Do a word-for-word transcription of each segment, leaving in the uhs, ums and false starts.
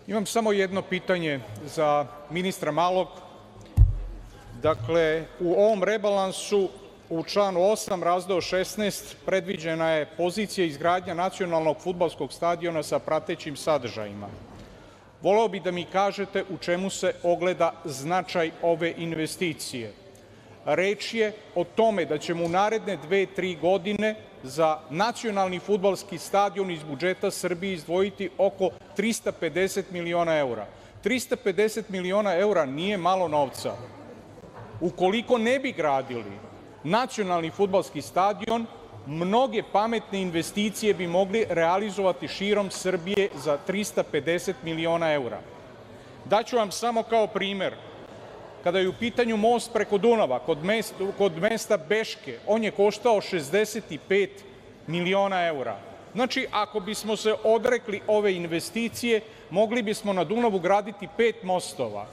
Imam samo jedno pitanje za ministra Malog. Dakle, u ovom rebalansu u članu osam razdeo šesnaest predviđena je pozicija izgradnja nacionalnog fudbalskog stadiona sa pratećim sadržajima. Voleo bih da mi kažete u čemu se ogleda značaj ove investicije. Reč je o tome da ćemo u naredne dve, tri godine za nacionalni fudbalski stadion iz budžeta Srbije izdvojiti oko trista pedeset miliona evra. trista pedeset miliona evra nije malo novca. Ukoliko ne bi gradili nacionalni fudbalski stadion, mnoge pametne investicije bi mogli realizovati širom Srbije za trista pedeset miliona evra. Daću vam samo kao primer. Kada je u pitanju most preko Dunava kod mesta Beške, on je koštao šezdeset pet miliona evra. Znači, ako bismo se odrekli ove investicije, mogli bismo na Dunavu graditi pet mostova.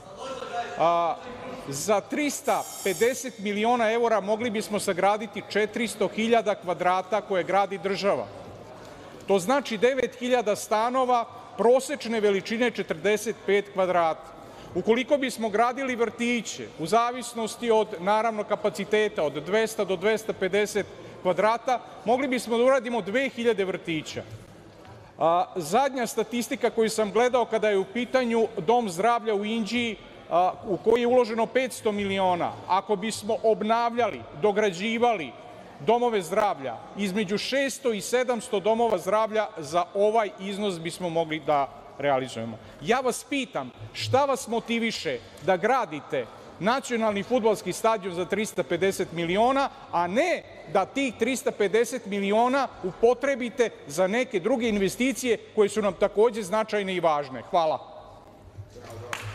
Za trista pedeset miliona evra mogli bismo sagraditi četiristo hiljada kvadrata koje gradi država. To znači devet hiljada stanova prosečne veličine četrdeset pet kvadrata. Ukoliko bismo gradili vrtiće, u zavisnosti od, naravno, kapaciteta od dvesta do dvesta pedeset kvadrata, mogli bismo da uradimo dve hiljade vrtića. Zadnja statistika koju sam gledao kada je u pitanju Dom zdravlja u Inđiji, u koji je uloženo petsto miliona, ako bismo obnavljali, dograđivali domove zdravlja, između šesto i sedamsto domova zdravlja za ovaj iznos bismo mogli da realizujemo. Ja vas pitam, šta vas motiviše da gradite nacionalni fudbalski stadion za trista pedeset miliona, a ne da tih trista pedeset miliona upotrebite za neke druge investicije koje su nam takođe značajne i važne? Hvala.